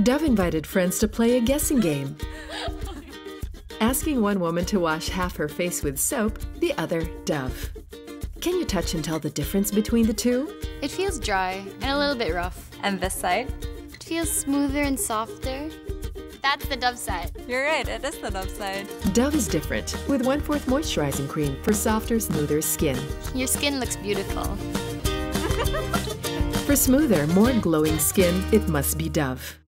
Dove invited friends to play a guessing game. Asking one woman to wash half her face with soap, the other Dove. Can you touch and tell the difference between the two? It feels dry and a little bit rough. And this side? It feels smoother and softer. That's the Dove side. You're right, it is the Dove side. Dove is different, with 1/4 moisturizing cream for softer, smoother skin. Your skin looks beautiful. For smoother, more glowing skin, it must be Dove.